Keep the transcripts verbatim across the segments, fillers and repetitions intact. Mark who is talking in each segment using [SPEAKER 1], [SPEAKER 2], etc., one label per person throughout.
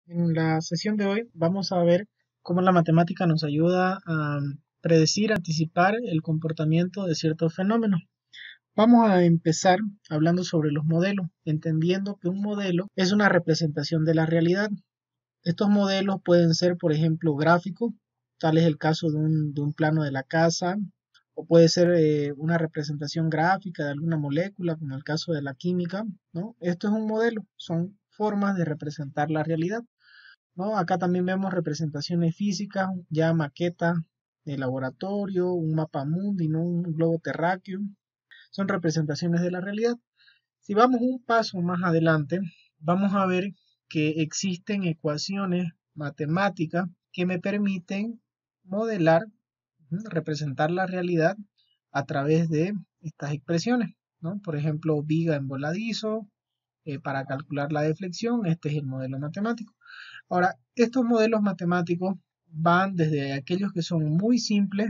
[SPEAKER 1] En la sesión de hoy vamos a ver cómo la matemática nos ayuda a predecir, anticipar el comportamiento de ciertos fenómenos. Vamos a empezar hablando sobre los modelos, entendiendo que un modelo es una representación de la realidad. Estos modelos pueden ser, por ejemplo, gráficos, tal es el caso de un, de un plano de la casa, o puede ser eh, una representación gráfica de alguna molécula, como el caso de la química, ¿no? Esto es un modelo, son formas de representar la realidad. ¿No? Acá también vemos representaciones físicas, ya maqueta de laboratorio, un mapa mundi, ¿no? Un globo terráqueo. Son representaciones de la realidad. Si vamos un paso más adelante, vamos a ver que existen ecuaciones matemáticas que me permiten modelar, ¿no? Representar la realidad a través de estas expresiones, ¿no? Por ejemplo, viga en voladizo, eh, para calcular la deflexión, este es el modelo matemático. Ahora, estos modelos matemáticos van desde aquellos que son muy simples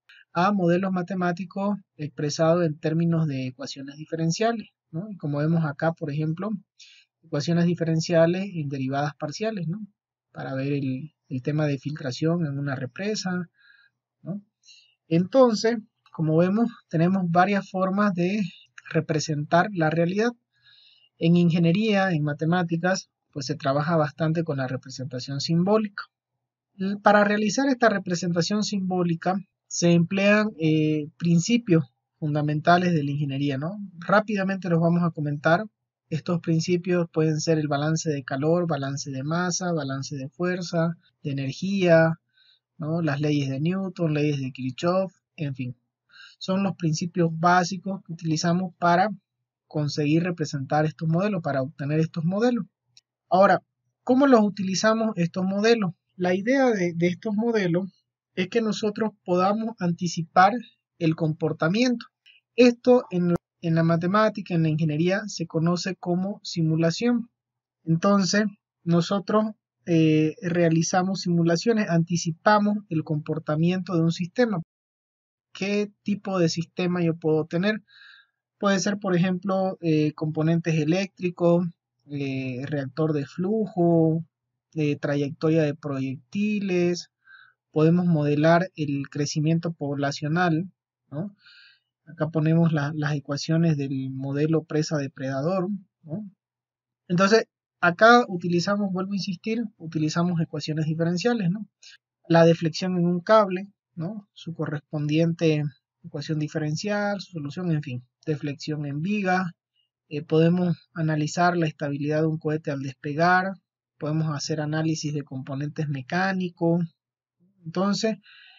[SPEAKER 1] a modelos matemáticos expresados en términos de ecuaciones diferenciales, ¿no? Y como vemos acá, por ejemplo, ecuaciones diferenciales en derivadas parciales, ¿no? Para ver el, el tema de filtración en una represa, ¿no? Entonces, como vemos, tenemos varias formas de representar la realidad. En ingeniería, en matemáticas, pues se trabaja bastante con la representación simbólica. Para realizar esta representación simbólica se emplean eh, principios fundamentales de la ingeniería, ¿no? Rápidamente los vamos a comentar. Estos principios pueden ser el balance de calor, balance de masa, balance de fuerza, de energía, ¿no? Las leyes de Newton, leyes de Kirchhoff, en fin. Son los principios básicos que utilizamos para conseguir representar estos modelos, para obtener estos modelos. Ahora, ¿cómo los utilizamos estos modelos? La idea de, de estos modelos es que nosotros podamos anticipar el comportamiento. Esto en, en la matemática, en la ingeniería, se conoce como simulación. Entonces, nosotros eh, realizamos simulaciones, anticipamos el comportamiento de un sistema. ¿Qué tipo de sistema yo puedo tener? Puede ser, por ejemplo, eh, componentes eléctricos, eh, reactor de flujo, eh, trayectoria de proyectiles. Podemos modelar el crecimiento poblacional, ¿no? Acá ponemos la, las ecuaciones del modelo presa-depredador, ¿no? Entonces, acá utilizamos, vuelvo a insistir, utilizamos ecuaciones diferenciales, ¿no? La deflexión en un cable, ¿no? Su correspondiente ecuación diferencial, su solución, en fin, deflexión en viga. Eh, podemos analizar la estabilidad de un cohete al despegar, podemos hacer análisis de componentes mecánicos. Entonces,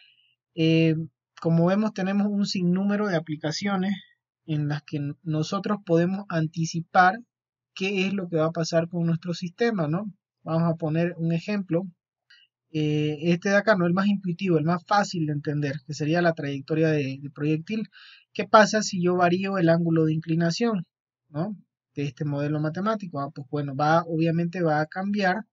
[SPEAKER 1] eh, como vemos, tenemos un sinnúmero de aplicaciones en las que nosotros podemos anticipar qué es lo que va a pasar con nuestro sistema, ¿no? Vamos a poner un ejemplo. Eh, este de acá no es el más intuitivo, el más fácil de entender, que sería la trayectoria de, de proyectil. ¿Qué pasa si yo varío el ángulo de inclinación, ¿no? De este modelo matemático? Ah, pues bueno, va, obviamente va a cambiar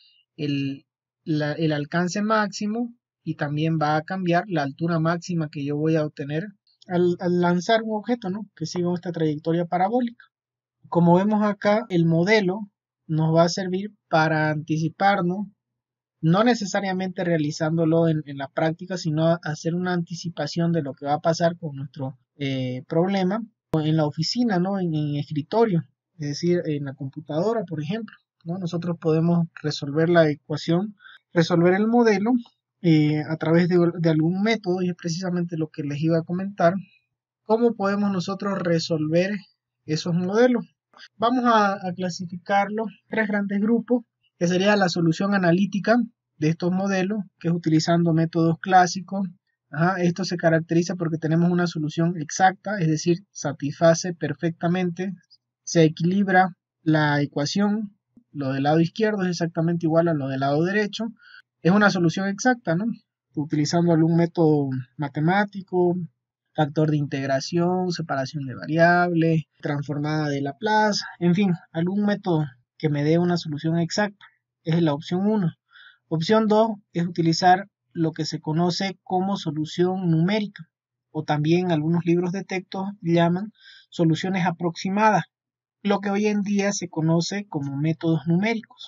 [SPEAKER 1] el, la, el alcance máximo y también va a cambiar la altura máxima que yo voy a obtener al, al lanzar un objeto, ¿no? Que siga esta trayectoria parabólica. Como vemos acá, el modelo nos va a servir para anticiparnos, no necesariamente realizándolo en, en la práctica, sino hacer una anticipación de lo que va a pasar con nuestro eh, problema en la oficina, ¿no? En, en escritorio, es decir, en la computadora, por ejemplo, ¿no? Nosotros podemos resolver la ecuación, resolver el modelo eh, a través de, de algún método, y es precisamente lo que les iba a comentar. ¿Cómo podemos nosotros resolver esos modelos? Vamos a, a clasificarlos en tres grandes grupos, que sería la solución analítica de estos modelos, que es utilizando métodos clásicos. Ajá, esto se caracteriza porque tenemos una solución exacta, es decir, satisface perfectamente, se equilibra la ecuación, lo del lado izquierdo es exactamente igual a lo del lado derecho, es una solución exacta, ¿no? Utilizando algún método matemático, factor de integración, separación de variables, transformada de Laplace, en fin, algún método que me dé una solución exacta. Es la opción uno. Opción dos es utilizar lo que se conoce como solución numérica, o también algunos libros de texto llaman soluciones aproximadas, lo que hoy en día se conoce como métodos numéricos.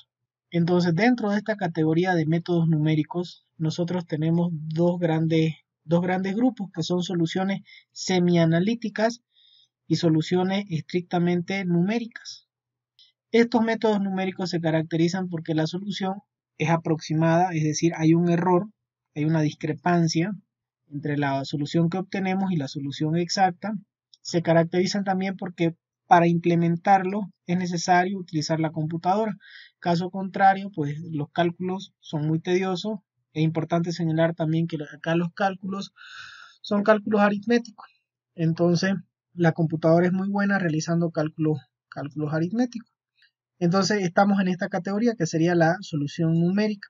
[SPEAKER 1] Entonces, dentro de esta categoría de métodos numéricos, nosotros tenemos dos grandes, dos grandes grupos, que son soluciones semianalíticas y soluciones estrictamente numéricas. Estos métodos numéricos se caracterizan porque la solución es aproximada, es decir, hay un error, hay una discrepancia entre la solución que obtenemos y la solución exacta. Se caracterizan también porque para implementarlo es necesario utilizar la computadora. Caso contrario, pues los cálculos son muy tediosos. Es importante señalar también que acá los cálculos son cálculos aritméticos. Entonces, la computadora es muy buena realizando cálculos, cálculos aritméticos. Entonces, estamos en esta categoría que sería la solución numérica.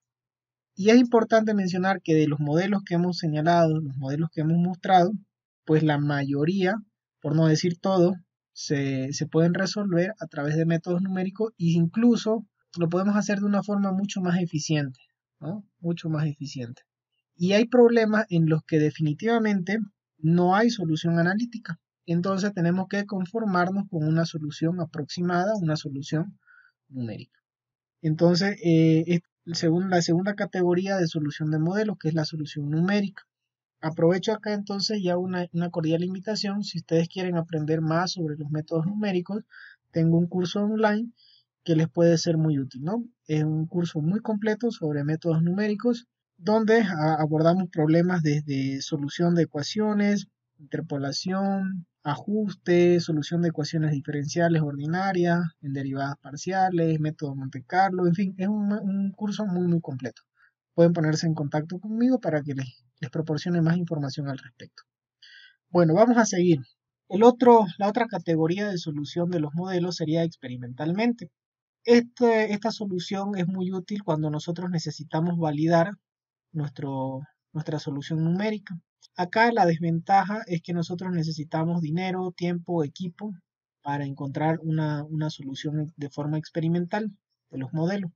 [SPEAKER 1] Y es importante mencionar que de los modelos que hemos señalado, los modelos que hemos mostrado, pues la mayoría, por no decir todo, se, se pueden resolver a través de métodos numéricos e incluso lo podemos hacer de una forma mucho más eficiente, ¿no? Mucho más eficiente. Y hay problemas en los que definitivamente no hay solución analítica. Entonces tenemos que conformarnos con una solución aproximada, una solución numérica. Entonces, eh, según la segunda categoría de solución de modelos, que es la solución numérica. Aprovecho acá entonces ya una, una cordial invitación. Si ustedes quieren aprender más sobre los métodos numéricos, tengo un curso online que les puede ser muy útil, ¿no? Es un curso muy completo sobre métodos numéricos, donde abordamos problemas desde solución de ecuaciones, interpolación, ajuste, solución de ecuaciones diferenciales ordinarias, en derivadas parciales, método Monte Carlo, en fin, es un, un curso muy muy completo. Pueden ponerse en contacto conmigo para que les, les proporcione más información al respecto. Bueno, vamos a seguir. El otro, la otra categoría de solución de los modelos sería experimentalmente. Este, esta solución es muy útil cuando nosotros necesitamos validar nuestro, nuestra solución numérica. Acá la desventaja es que nosotros necesitamos dinero, tiempo, equipo para encontrar una, una solución de forma experimental de los modelos.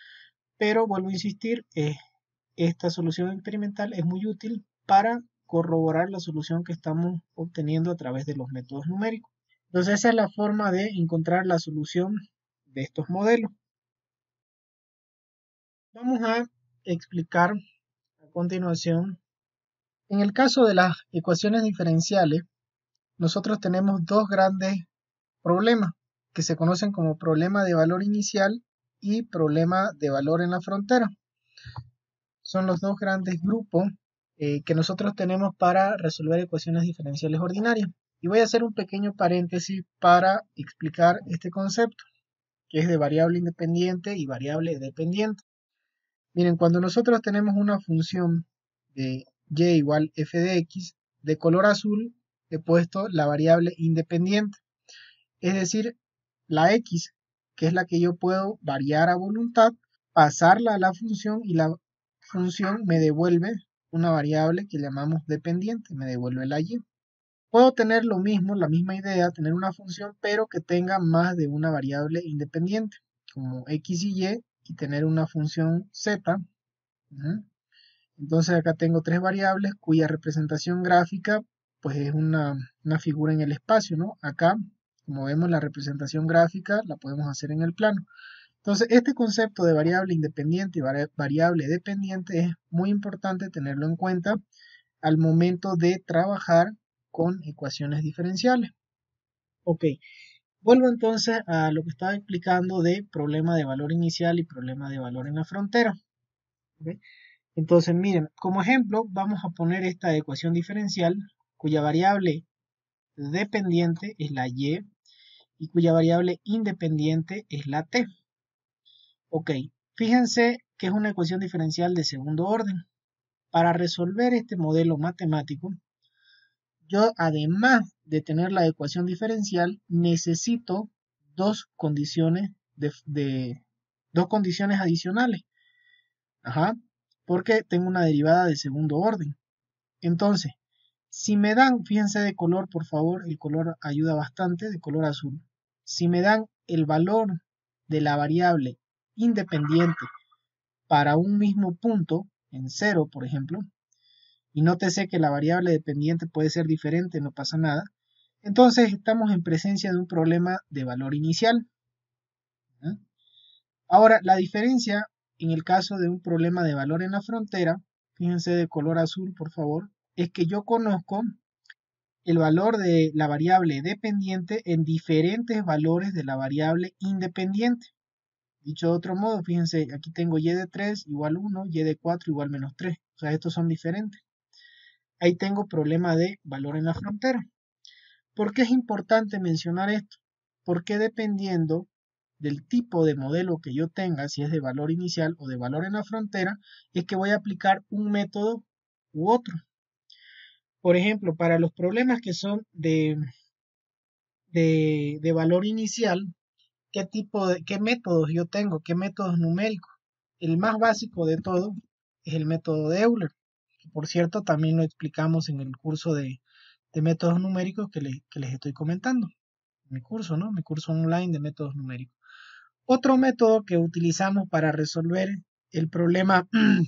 [SPEAKER 1] Pero vuelvo a insistir, eh, esta solución experimental es muy útil para corroborar la solución que estamos obteniendo a través de los métodos numéricos. Entonces esa es la forma de encontrar la solución de estos modelos. Vamos a explicar a continuación. En el caso de las ecuaciones diferenciales, nosotros tenemos dos grandes problemas que se conocen como problema de valor inicial y problema de valor en la frontera. Son los dos grandes grupos eh, que nosotros tenemos para resolver ecuaciones diferenciales ordinarias. Y voy a hacer un pequeño paréntesis para explicar este concepto, que es de variable independiente y variable dependiente. Miren, cuando nosotros tenemos una función de y igual f de x, de color azul he puesto la variable independiente, es decir, la x, que es la que yo puedo variar a voluntad, pasarla a la función y la función me devuelve una variable que llamamos dependiente, me devuelve la y. Puedo tener lo mismo, la misma idea, tener una función, pero que tenga más de una variable independiente, como x y y, y tener una función z. Entonces acá tengo tres variables cuya representación gráfica pues es una, una figura en el espacio, ¿no? Acá, como vemos, la representación gráfica la podemos hacer en el plano. Entonces este concepto de variable independiente y variable dependiente es muy importante tenerlo en cuenta al momento de trabajar con ecuaciones diferenciales. Ok, vuelvo entonces a lo que estaba explicando de problema de valor inicial y problema de valor en la frontera. ¿Okay? Entonces, miren, como ejemplo, vamos a poner esta ecuación diferencial cuya variable dependiente es la y y cuya variable independiente es la t. Ok, fíjense que es una ecuación diferencial de segundo orden. Para resolver este modelo matemático, yo además de tener la ecuación diferencial, necesito dos condiciones, de, de, dos condiciones adicionales. Ajá, porque tengo una derivada de segundo orden. Entonces, si me dan, fíjense de color, por favor, el color ayuda bastante, de color azul. Si me dan el valor de la variable independiente para un mismo punto, en cero, por ejemplo, y nótese que la variable dependiente puede ser diferente, no pasa nada, entonces estamos en presencia de un problema de valor inicial. ¿eh? Ahora, la diferencia en el caso de un problema de valor en la frontera, fíjense de color azul, por favor, es que yo conozco el valor de la variable dependiente en diferentes valores de la variable independiente. Dicho de otro modo, fíjense, aquí tengo y de tres igual uno, y de cuatro igual menos tres. O sea, estos son diferentes. Ahí tengo problema de valor en la frontera. ¿Por qué es importante mencionar esto? Porque dependiendo del tipo de modelo que yo tenga, si es de valor inicial o de valor en la frontera, es que voy a aplicar un método u otro. Por ejemplo, para los problemas que son de, de, de valor inicial, ¿qué tipo de, qué métodos yo tengo? ¿Qué métodos numéricos? El más básico de todo es el método de Euler, que por cierto también lo explicamos en el curso de, de métodos numéricos que, le, que les estoy comentando. Mi curso, ¿no? Mi curso online de métodos numéricos. Otro método que utilizamos para resolver el problema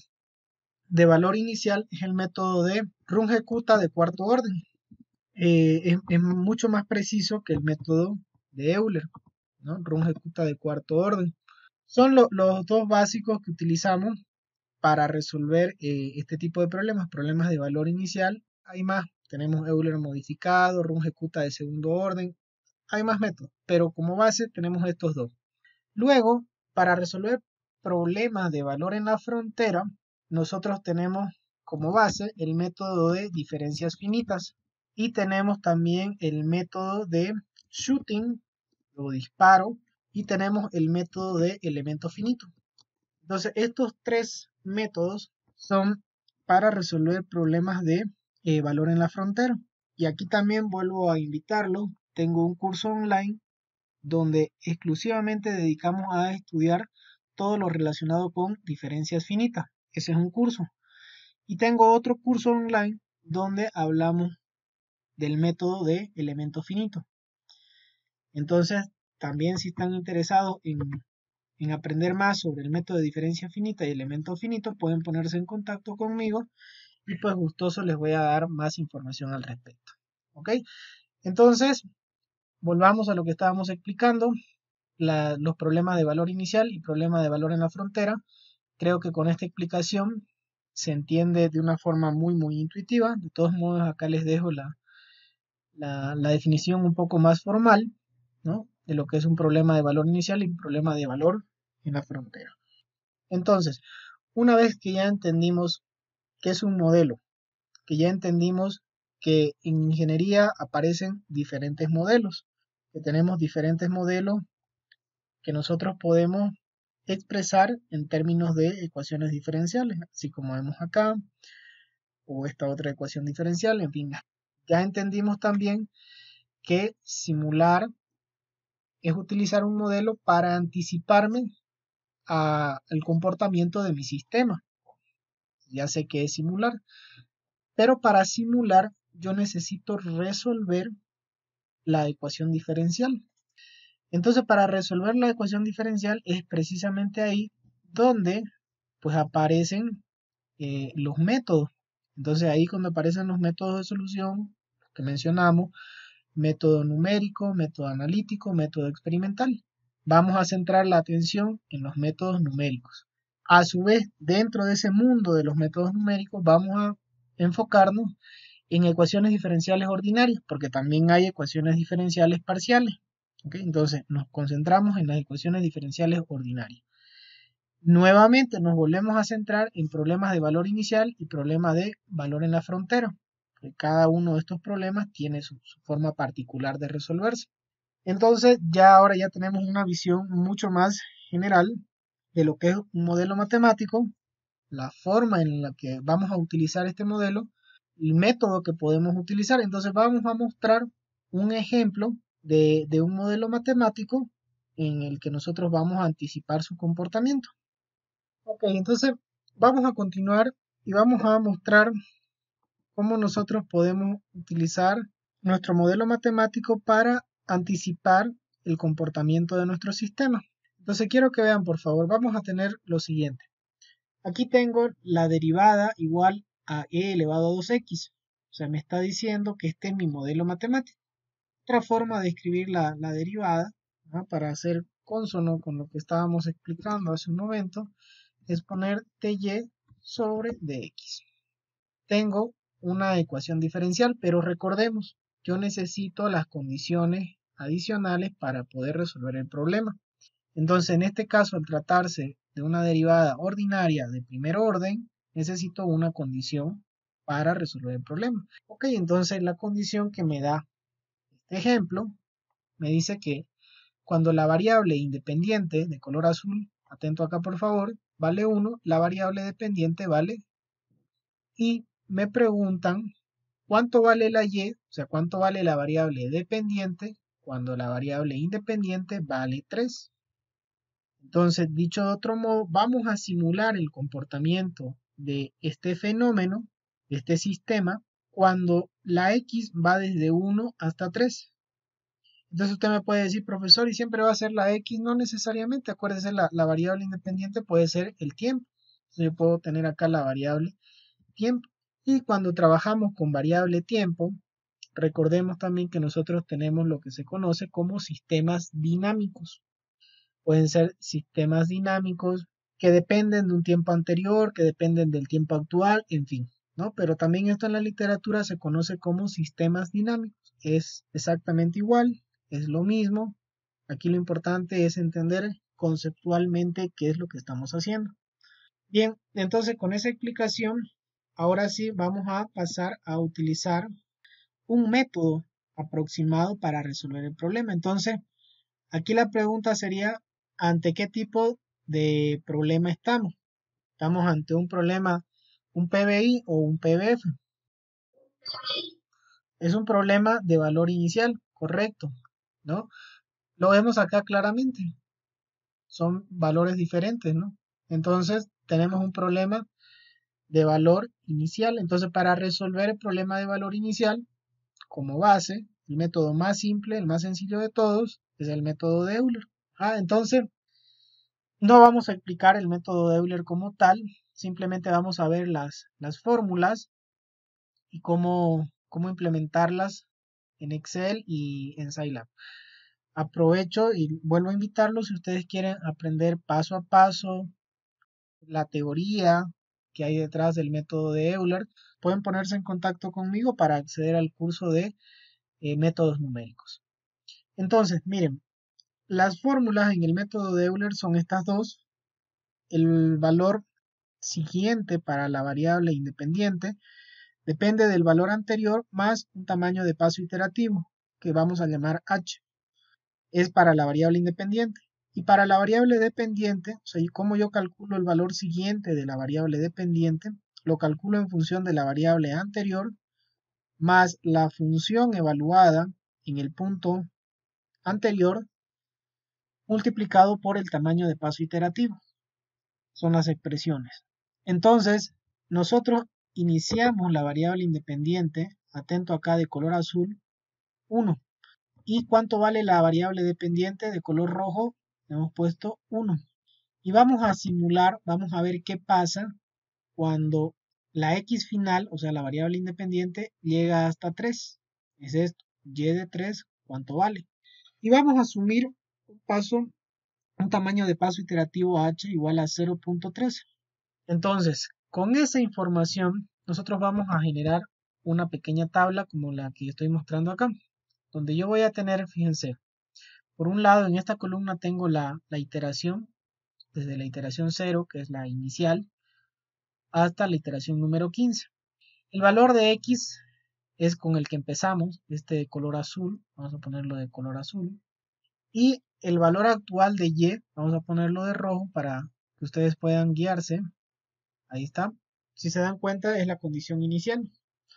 [SPEAKER 1] de valor inicial es el método de Runge-Kutta de cuarto orden. Eh, es, es, mucho más preciso que el método de Euler, ¿no? Runge-Kutta de cuarto orden. Son lo, los dos básicos que utilizamos para resolver eh, este tipo de problemas, problemas de valor inicial. Hay más, tenemos Euler modificado, Runge-Kutta de segundo orden, hay más métodos, pero como base tenemos estos dos. Luego, para resolver problemas de valor en la frontera, nosotros tenemos como base el método de diferencias finitas y tenemos también el método de shooting o disparo y tenemos el método de elemento finito. Entonces, estos tres métodos son para resolver problemas de eh, valor en la frontera. Y aquí también vuelvo a invitarlo. Tengo un curso online donde exclusivamente dedicamos a estudiar todo lo relacionado con diferencias finitas. Ese es un curso. Y tengo otro curso online donde hablamos del método de elemento finito. Entonces, también si están interesados en, en aprender más sobre el método de diferencia finita y elemento finito, pueden ponerse en contacto conmigo y pues gustoso les voy a dar más información al respecto. ¿Ok? Entonces, volvamos a lo que estábamos explicando. La, los problemas de valor inicial y problemas de valor en la frontera. Creo que con esta explicación se entiende de una forma muy muy intuitiva. De todos modos, acá les dejo la, la, la definición un poco más formal, ¿no? De lo que es un problema de valor inicial y un problema de valor en la frontera. Entonces, una vez que ya entendimos qué es un modelo, que ya entendimos que en ingeniería aparecen diferentes modelos, que tenemos diferentes modelos que nosotros podemos expresar en términos de ecuaciones diferenciales, así como vemos acá, o esta otra ecuación diferencial, en fin. Ya entendimos también que simular es utilizar un modelo para anticiparme a, al comportamiento de mi sistema. Ya sé que es simular, pero para simular yo necesito resolver la ecuación diferencial. Entonces, para resolver la ecuación diferencial es precisamente ahí donde pues aparecen eh, los métodos. Entonces ahí cuando aparecen los métodos de solución que mencionamos, método numérico, método analítico, método experimental. Vamos a centrar la atención en los métodos numéricos. A su vez, dentro de ese mundo de los métodos numéricos, vamos a enfocarnos en ecuaciones diferenciales ordinarias, porque también hay ecuaciones diferenciales parciales. ¿Okay? Entonces, nos concentramos en las ecuaciones diferenciales ordinarias. Nuevamente nos volvemos a centrar en problemas de valor inicial y problemas de valor en la frontera. Cada uno de estos problemas tiene su, su forma particular de resolverse. Entonces ya ahora ya tenemos una visión mucho más general de lo que es un modelo matemático, la forma en la que vamos a utilizar este modelo, el método que podemos utilizar. Entonces vamos a mostrar un ejemplo de, de un modelo matemático en el que nosotros vamos a anticipar su comportamiento. Ok, entonces vamos a continuar y vamos a mostrar cómo nosotros podemos utilizar nuestro modelo matemático para anticipar el comportamiento de nuestro sistema. Entonces quiero que vean, por favor, vamos a tener lo siguiente. Aquí tengo la derivada igual a e elevado a dos x. O sea, me está diciendo que este es mi modelo matemático. Otra forma de escribir la, la derivada, ¿no? Para hacer consono con lo que estábamos explicando hace un momento, es poner dy sobre dx. Tengo una ecuación diferencial, pero recordemos, yo necesito las condiciones adicionales para poder resolver el problema. Entonces, en este caso, al tratarse de una derivada ordinaria de primer orden, necesito una condición para resolver el problema. Ok, entonces la condición que me da este ejemplo me dice que cuando la variable independiente de color azul, atento acá por favor, vale uno, la variable dependiente vale, y me preguntan cuánto vale la y, o sea, cuánto vale la variable dependiente cuando la variable independiente vale tres. Entonces, dicho de otro modo, vamos a simular el comportamiento de este fenómeno, de este sistema, cuando la x va desde uno hasta tres. Entonces usted me puede decir, profesor, ¿y siempre va a ser la x? No necesariamente, acuérdese, la, la variable independiente puede ser el tiempo. Entonces yo puedo tener acá la variable tiempo. Y cuando trabajamos con variable tiempo, recordemos también que nosotros tenemos lo que se conoce como sistemas dinámicos. Pueden ser sistemas dinámicos que dependen de un tiempo anterior, que dependen del tiempo actual, en fin, ¿no? Pero también esto en la literatura se conoce como sistemas dinámicos. Es exactamente igual, es lo mismo. Aquí lo importante es entender conceptualmente qué es lo que estamos haciendo. Bien, entonces con esa explicación, ahora sí vamos a pasar a utilizar un método aproximado para resolver el problema. Entonces, aquí la pregunta sería, ¿ante qué tipo de problema estamos? ¿Estamos ante un problema, un P B I o un P B F? Es un problema de valor inicial, correcto, ¿no? Lo vemos acá claramente. Son valores diferentes, ¿no? Entonces, tenemos un problema de valor inicial. Entonces, para resolver el problema de valor inicial, como base, el método más simple, el más sencillo de todos, es el método de Euler. Ah, entonces, no vamos a explicar el método de Euler como tal, simplemente vamos a ver las, las fórmulas y cómo, cómo implementarlas en Excel y en Scilab. Aprovecho y vuelvo a invitarlos si ustedes quieren aprender paso a paso la teoría que hay detrás del método de Euler, pueden ponerse en contacto conmigo para acceder al curso de eh, métodos numéricos. Entonces, miren, las fórmulas en el método de Euler son estas dos. El valor siguiente para la variable independiente depende del valor anterior más un tamaño de paso iterativo, que vamos a llamar h. Es para la variable independiente. Y para la variable dependiente, o sea, como yo calculo el valor siguiente de la variable dependiente, lo calculo en función de la variable anterior más la función evaluada en el punto anterior multiplicado por el tamaño de paso iterativo. Son las expresiones. Entonces, nosotros iniciamos la variable independiente, atento acá de color azul, uno. ¿Y cuánto vale la variable dependiente de color rojo? Hemos puesto uno. Y vamos a simular, vamos a ver qué pasa cuando la x final, o sea, la variable independiente, llega hasta tres. Es esto, y de tres, ¿cuánto vale? Y vamos a asumir un paso, un tamaño de paso iterativo h igual a cero punto tres. Entonces, con esa información, nosotros vamos a generar una pequeña tabla como la que estoy mostrando acá, donde yo voy a tener, fíjense, por un lado en esta columna tengo la, la iteración, desde la iteración cero, que es la inicial, hasta la iteración número quince. El valor de x es con el que empezamos, este de color azul, vamos a ponerlo de color azul, y el valor actual de y, vamos a ponerlo de rojo para que ustedes puedan guiarse. Ahí está. Si se dan cuenta, es la condición inicial.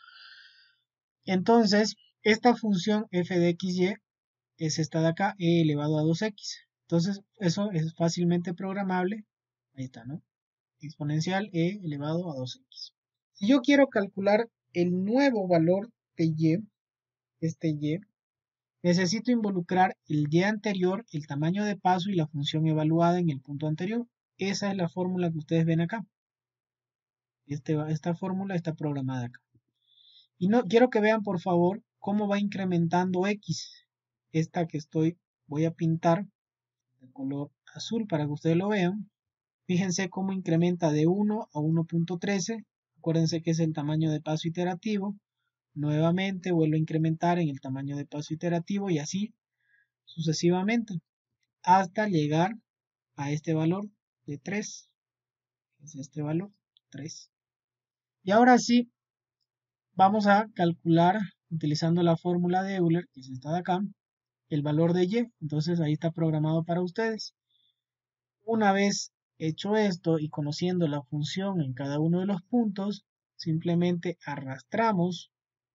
[SPEAKER 1] Entonces, esta función f de xy es esta de acá, e elevado a dos x. Entonces, eso es fácilmente programable. Ahí está, ¿no? Exponencial e elevado a dos x. Si yo quiero calcular el nuevo valor de y, este y, necesito involucrar el y anterior, el tamaño de paso y la función evaluada en el punto anterior. Esa es la fórmula que ustedes ven acá. Este, esta fórmula está programada acá. Y no quiero que vean, por favor, cómo va incrementando x. Esta que estoy, voy a pintar de color azul para que ustedes lo vean. Fíjense cómo incrementa de uno a uno punto trece. Acuérdense que es el tamaño de paso iterativo. Nuevamente vuelve a incrementar en el tamaño de paso iterativo y así sucesivamente hasta llegar a este valor de tres. Es este valor tres. Y ahora sí, vamos a calcular utilizando la fórmula de Euler, que es esta de acá, el valor de y. Entonces ahí está programado para ustedes. Una vez hecho esto y conociendo la función en cada uno de los puntos, simplemente arrastramos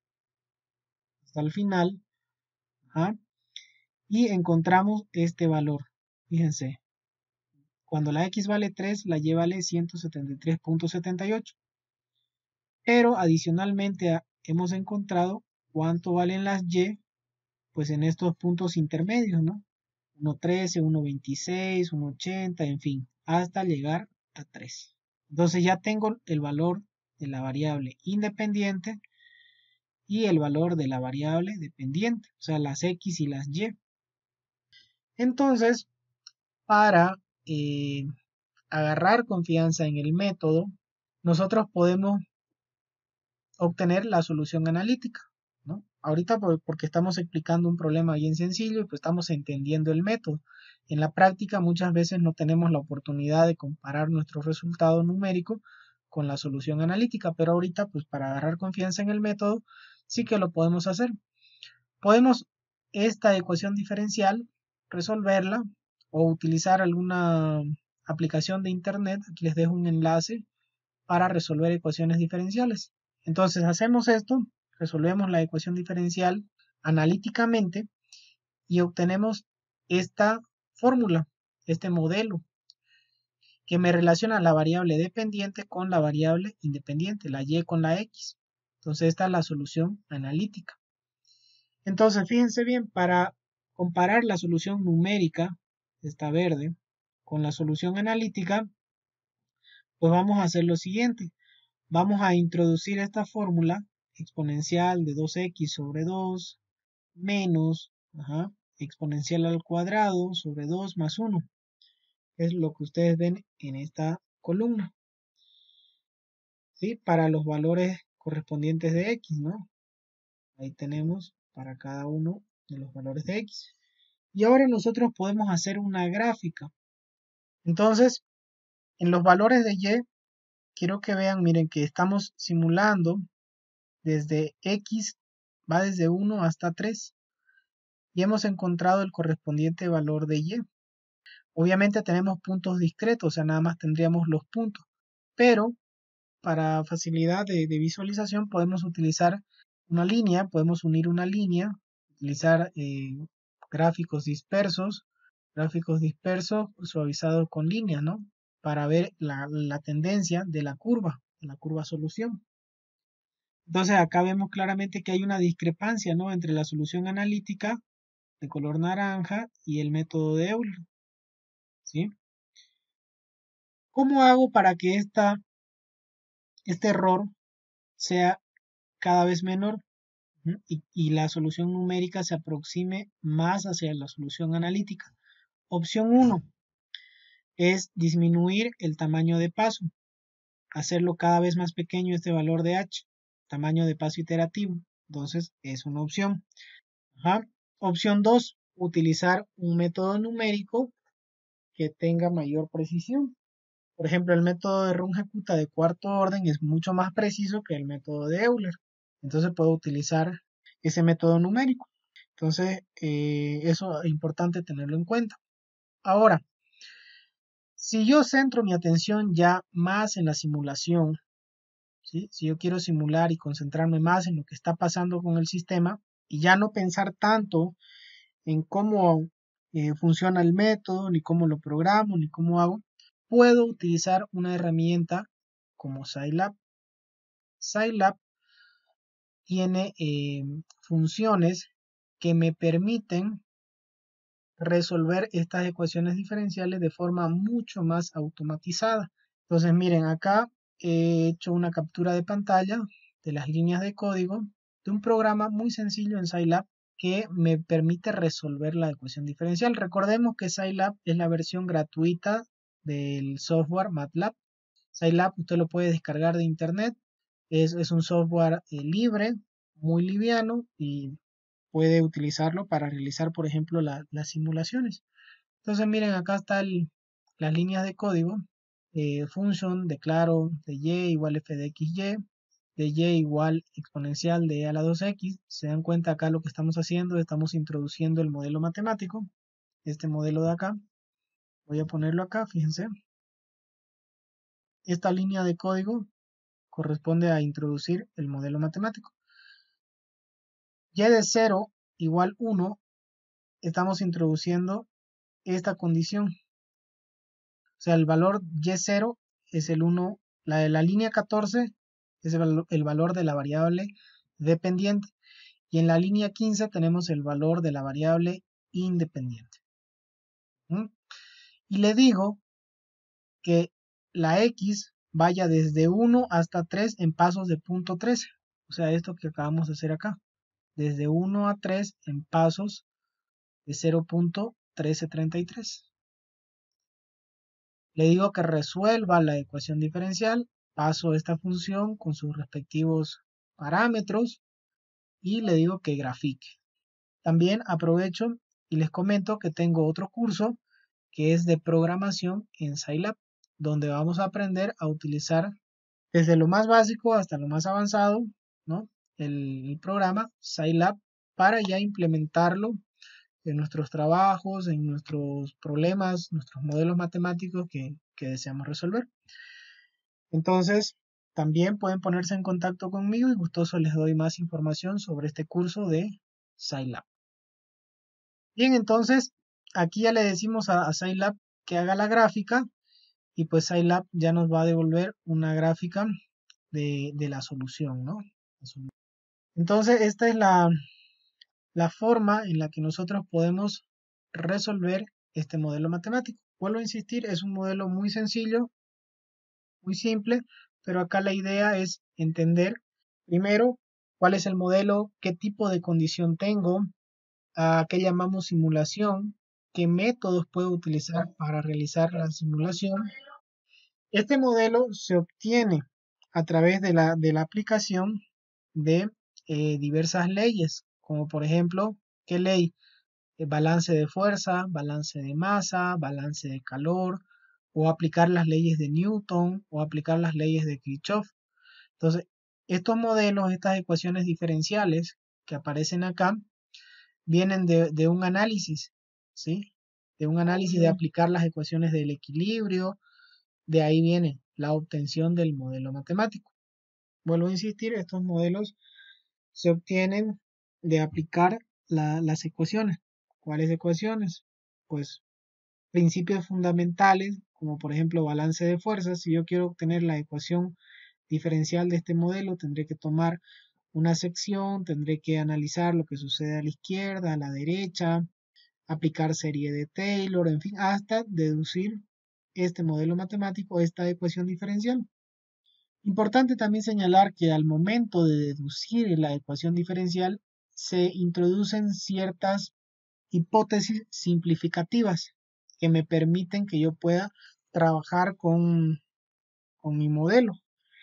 [SPEAKER 1] hasta el final, ¿ah? Y encontramos este valor. Fíjense, cuando la x vale tres, la y vale ciento setenta y tres punto setenta y ocho. Pero adicionalmente hemos encontrado cuánto valen las y, pues en estos puntos intermedios, ¿no? uno trece, uno veintiséis, uno ochenta, en fin, hasta llegar a tres. Entonces ya tengo el valor de la variable independiente y el valor de la variable dependiente, o sea, las x y las y. Entonces, para eh, agarrar confianza en el método, nosotros podemos obtener la solución analítica, ¿no? Ahorita porque estamos explicando un problema bien sencillo y pues estamos entendiendo el método. En la práctica muchas veces no tenemos la oportunidad de comparar nuestro resultado numérico con la solución analítica, pero ahorita pues para agarrar confianza en el método sí que lo podemos hacer. Podemos esta ecuación diferencial resolverla o utilizar alguna aplicación de internet. Aquí les dejo un enlace para resolver ecuaciones diferenciales. Entonces hacemos esto, resolvemos la ecuación diferencial analíticamente y obtenemos esta fórmula, este modelo, que me relaciona la variable dependiente con la variable independiente, la y con la x. Entonces esta es la solución analítica. Entonces fíjense bien, para comparar la solución numérica, esta verde, con la solución analítica, pues vamos a hacer lo siguiente. Vamos a introducir esta fórmula exponencial de dos x sobre dos menos ajá, exponencial al cuadrado sobre dos más uno. Es lo que ustedes ven en esta columna. ¿Sí? Para los valores correspondientes de x, ¿no? Ahí tenemos para cada uno de los valores de x. Y ahora nosotros podemos hacer una gráfica. Entonces, en los valores de y, quiero que vean, miren que estamos simulando desde x, va desde uno hasta tres. Y hemos encontrado el correspondiente valor de y. Obviamente tenemos puntos discretos, o sea, nada más tendríamos los puntos. Pero para facilidad de, de visualización podemos utilizar una línea, podemos unir una línea, utilizar eh, gráficos dispersos, gráficos dispersos suavizados con líneas, ¿no? Para ver la, la tendencia de la curva, de la curva solución. Entonces acá vemos claramente que hay una discrepancia, ¿no? Entre la solución analítica de color naranja y el método de Euler, ¿sí? ¿Cómo hago para que esta, este error sea cada vez menor y, y la solución numérica se aproxime más hacia la solución analítica? Opción uno es disminuir el tamaño de paso, hacerlo cada vez más pequeño este valor de h, tamaño de paso iterativo. Entonces es una opción. Ajá. Opción dos, utilizar un método numérico que tenga mayor precisión. Por ejemplo, el método de Runge-Kutta de cuarto orden es mucho más preciso que el método de Euler. Entonces puedo utilizar ese método numérico. Entonces, eh, eso es importante tenerlo en cuenta. Ahora, si yo centro mi atención ya más en la simulación, ¿sí? Si yo quiero simular y concentrarme más en lo que está pasando con el sistema y ya no pensar tanto en cómo eh, funciona el método, ni cómo lo programo, ni cómo hago, puedo utilizar una herramienta como Scilab. Scilab tiene eh, funciones que me permiten resolver estas ecuaciones diferenciales de forma mucho más automatizada. Entonces miren, acá he hecho una captura de pantalla de las líneas de código de un programa muy sencillo en Scilab que me permite resolver la ecuación diferencial. Recordemos que Scilab es la versión gratuita del software MATLAB. Scilab usted lo puede descargar de internet. Es, es un software eh, libre, muy liviano, y puede utilizarlo para realizar, por ejemplo, la, las simulaciones. Entonces miren, acá están las líneas de código. Eh, function, declaro de y igual f de xy, de y igual exponencial de e a la dos x. Se dan cuenta acá lo que estamos haciendo, estamos introduciendo el modelo matemático, este modelo de acá. Voy a ponerlo acá, fíjense. Esta línea de código corresponde a introducir el modelo matemático. Y de cero igual uno, estamos introduciendo esta condición. O sea, el valor y cero es el uno, la de la línea catorce es el, el valor de la variable dependiente. Y en la línea quince tenemos el valor de la variable independiente. ¿Mm? Y le digo que la x vaya desde uno hasta tres en pasos de punto trece. O sea, esto que acabamos de hacer acá. Desde uno a tres en pasos de cero punto trece treinta y tres. Le digo que resuelva la ecuación diferencial, paso esta función con sus respectivos parámetros y le digo que grafique. También aprovecho y les comento que tengo otro curso que es de programación en Scilab, donde vamos a aprender a utilizar desde lo más básico hasta lo más avanzado, ¿no? el, el programa Scilab para ya implementarlo en nuestros trabajos, en nuestros problemas, nuestros modelos matemáticos que, que deseamos resolver. Entonces, también pueden ponerse en contacto conmigo y gustoso les doy más información sobre este curso de Scilab. Bien, entonces, aquí ya le decimos a, a Scilab que haga la gráfica y pues Scilab ya nos va a devolver una gráfica de, de la solución, ¿no? Entonces, esta es la, la forma en la que nosotros podemos resolver este modelo matemático. Vuelvo a insistir, es un modelo muy sencillo, muy simple, pero acá la idea es entender primero cuál es el modelo, qué tipo de condición tengo, a qué llamamos simulación, qué métodos puedo utilizar para realizar la simulación. Este modelo se obtiene a través de la, de la aplicación de eh, diversas leyes, como por ejemplo, ¿qué ley? Eh, balance de fuerza, balance de masa, balance de calor, o aplicar las leyes de Newton, o aplicar las leyes de Kirchhoff. Entonces, estos modelos, estas ecuaciones diferenciales que aparecen acá, vienen de, de un análisis, ¿sí? De un análisis de aplicar las ecuaciones del equilibrio, de ahí viene la obtención del modelo matemático. Vuelvo a insistir, estos modelos se obtienen de aplicar la, las ecuaciones. ¿Cuáles ecuaciones? Pues principios fundamentales, como por ejemplo balance de fuerzas. Si yo quiero obtener la ecuación diferencial de este modelo, tendré que tomar una sección, tendré que analizar lo que sucede a la izquierda, a la derecha, aplicar serie de Taylor, en fin, hasta deducir este modelo matemático, esta ecuación diferencial. Importante también señalar que al momento de deducir la ecuación diferencial se introducen ciertas hipótesis simplificativas que me permiten que yo pueda trabajar con, con mi modelo.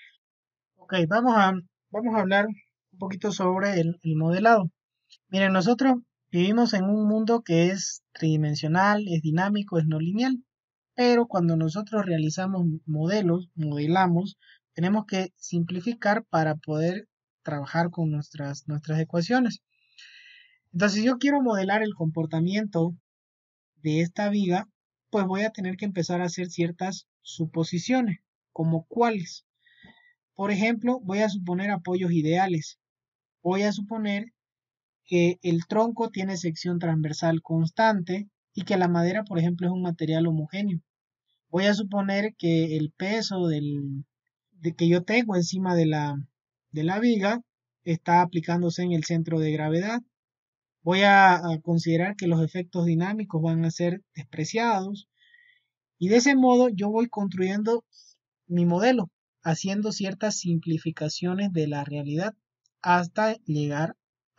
[SPEAKER 1] Ok, vamos a, vamos a hablar un poquito sobre el, el modelado. Miren, nosotros vivimos en un mundo que es tridimensional, es dinámico, es no lineal, pero cuando nosotros realizamos modelos, modelamos, tenemos que simplificar para poder trabajar con nuestras, nuestras ecuaciones. Entonces, si yo quiero modelar el comportamiento de esta viga, pues voy a tener que empezar a hacer ciertas suposiciones, como cuáles. Por ejemplo, voy a suponer apoyos ideales. Voy a suponer que el tronco tiene sección transversal constante y que la madera, por ejemplo, es un material homogéneo. Voy a suponer que el peso del, de que yo tengo encima de la, de la viga está aplicándose en el centro de gravedad. Voy a, a considerar que los efectos dinámicos van a ser despreciados y de ese modo yo voy construyendo mi modelo, haciendo ciertas simplificaciones de la realidad hasta llegar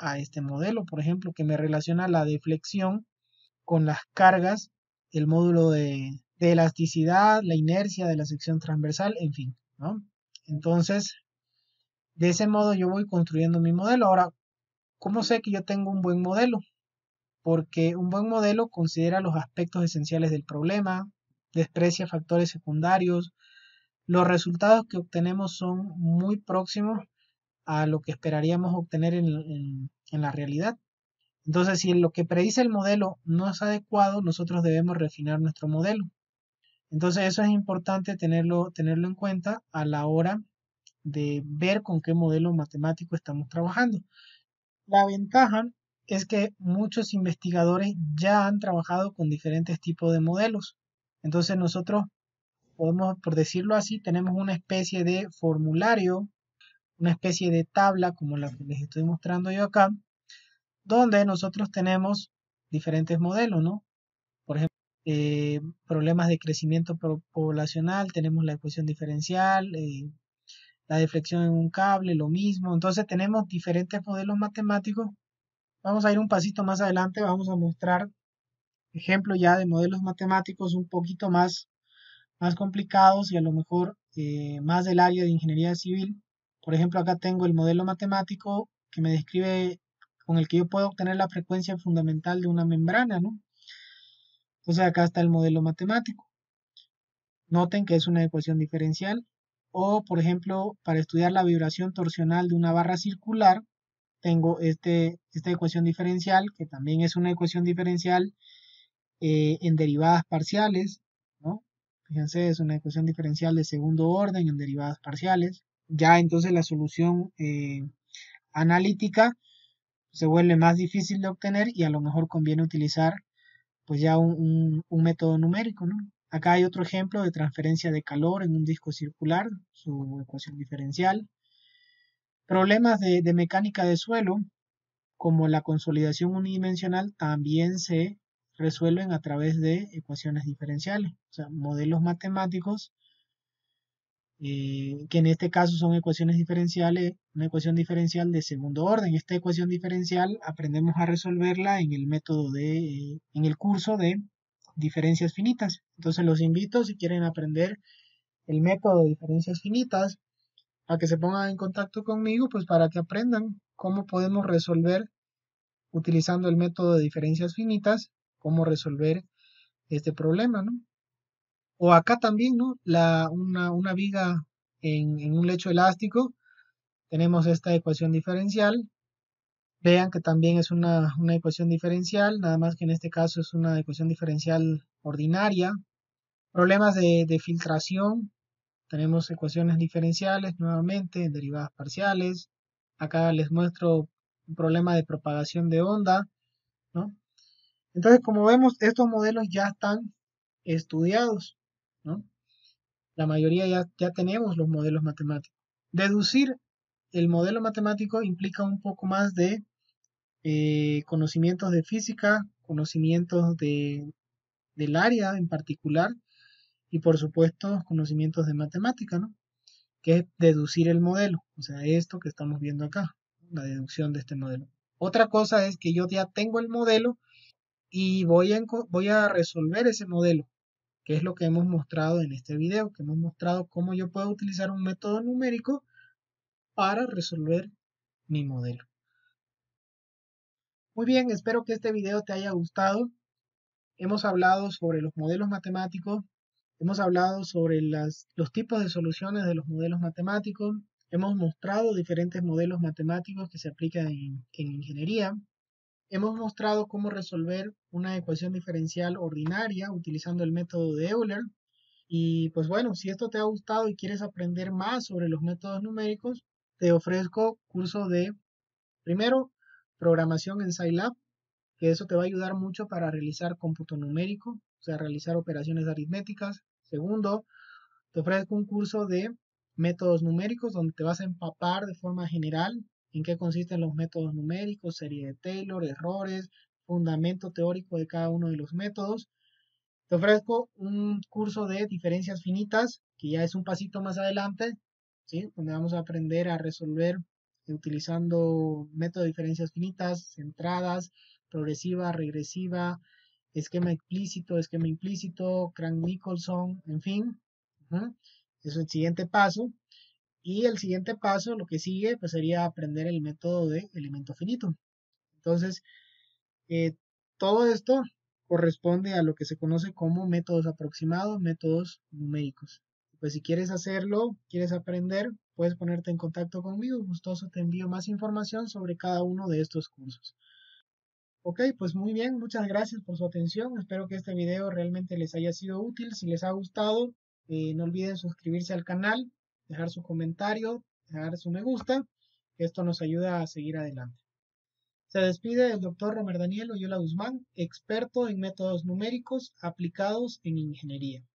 [SPEAKER 1] a este modelo, por ejemplo, que me relaciona la deflexión con las cargas, el módulo de, de elasticidad, la inercia de la sección transversal, en fin, ¿no? Entonces, de ese modo yo voy construyendo mi modelo. Ahora, ¿cómo sé que yo tengo un buen modelo? Porque un buen modelo considera los aspectos esenciales del problema, desprecia factores secundarios, los resultados que obtenemos son muy próximos a lo que esperaríamos obtener en, en, en la realidad. Entonces, si lo que predice el modelo no es adecuado, nosotros debemos refinar nuestro modelo. Entonces, eso es importante tenerlo, tenerlo en cuenta a la hora de ver con qué modelo matemático estamos trabajando. La ventaja es que muchos investigadores ya han trabajado con diferentes tipos de modelos. Entonces, nosotros podemos, por decirlo así, tenemos una especie de formulario, una especie de tabla como la que les estoy mostrando yo acá, donde nosotros tenemos diferentes modelos, ¿no? Por ejemplo, eh, problemas de crecimiento poblacional, tenemos la ecuación diferencial, eh, la deflexión en un cable, lo mismo. Entonces tenemos diferentes modelos matemáticos. Vamos a ir un pasito más adelante, vamos a mostrar ejemplos ya de modelos matemáticos un poquito más, más complicados y a lo mejor eh, más del área de ingeniería civil. Por ejemplo, acá tengo el modelo matemático que me describe con el que yo puedo obtener la frecuencia fundamental de una membrana, ¿no? Entonces acá está el modelo matemático. Noten que es una ecuación diferencial. O, por ejemplo, para estudiar la vibración torsional de una barra circular, tengo este, esta ecuación diferencial, que también es una ecuación diferencial eh, en derivadas parciales, ¿no? Fíjense, es una ecuación diferencial de segundo orden en derivadas parciales. Ya entonces la solución eh, analítica se vuelve más difícil de obtener y a lo mejor conviene utilizar pues ya un, un, un método numérico, ¿no? Acá hay otro ejemplo de transferencia de calor en un disco circular, su ecuación diferencial. Problemas de, de mecánica de suelo, como la consolidación unidimensional, también se resuelven a través de ecuaciones diferenciales, o sea, modelos matemáticos, eh, que en este caso son ecuaciones diferenciales, una ecuación diferencial de segundo orden. Esta ecuación diferencial aprendemos a resolverla en el método de, eh, en el curso de diferencias finitas. Entonces los invito, si quieren aprender el método de diferencias finitas, a que se pongan en contacto conmigo, pues para que aprendan cómo podemos resolver utilizando el método de diferencias finitas, cómo resolver este problema, ¿no? O acá también, ¿no? La, una, una viga en, en un lecho elástico, tenemos esta ecuación diferencial. Vean que también es una, una ecuación diferencial, nada más que en este caso es una ecuación diferencial ordinaria. Problemas de, de filtración, tenemos ecuaciones diferenciales nuevamente en derivadas parciales. Acá les muestro un problema de propagación de onda, ¿no? Entonces, como vemos, estos modelos ya están estudiados, ¿no? La mayoría ya, ya tenemos los modelos matemáticos. Deducir el modelo matemático implica un poco más de eh, conocimientos de física, conocimientos de, del área en particular y por supuesto conocimientos de matemática, ¿no? Que es deducir el modelo, o sea, esto que estamos viendo acá, la deducción de este modelo. Otra cosa es que yo ya tengo el modelo y voy a, voy a resolver ese modelo, que es lo que hemos mostrado en este video, que hemos mostrado cómo yo puedo utilizar un método numérico para resolver mi modelo. Muy bien, espero que este video te haya gustado. Hemos hablado sobre los modelos matemáticos, hemos hablado sobre las, los tipos de soluciones de los modelos matemáticos, hemos mostrado diferentes modelos matemáticos que se aplican en, en ingeniería, hemos mostrado cómo resolver una ecuación diferencial ordinaria utilizando el método de Euler. Y pues bueno, si esto te ha gustado y quieres aprender más sobre los métodos numéricos, te ofrezco curso de, primero, programación en Scilab, que eso te va a ayudar mucho para realizar cómputo numérico, o sea, realizar operaciones aritméticas. Segundo, te ofrezco un curso de métodos numéricos donde te vas a empapar de forma general en qué consisten los métodos numéricos, serie de Taylor, errores, fundamento teórico de cada uno de los métodos. Te ofrezco un curso de diferencias finitas, que ya es un pasito más adelante, ¿sí? Donde vamos a aprender a resolver utilizando método de diferencias finitas, centradas, progresiva, regresiva, esquema explícito, esquema implícito, Crank-Nicolson, en fin. Ujú. Eso es el siguiente paso. Y el siguiente paso, lo que sigue, pues sería aprender el método de elemento finito. Entonces, eh, todo esto corresponde a lo que se conoce como métodos aproximados, métodos numéricos. Pues si quieres hacerlo, quieres aprender, puedes ponerte en contacto conmigo. Gustoso te envío más información sobre cada uno de estos cursos. Ok, pues muy bien, muchas gracias por su atención. Espero que este video realmente les haya sido útil. Si les ha gustado, eh, no olviden suscribirse al canal, dejar su comentario, dejar su me gusta. Esto nos ayuda a seguir adelante. Se despide el doctor Romer Daniel Oyola Guzmán, experto en métodos numéricos aplicados en ingeniería.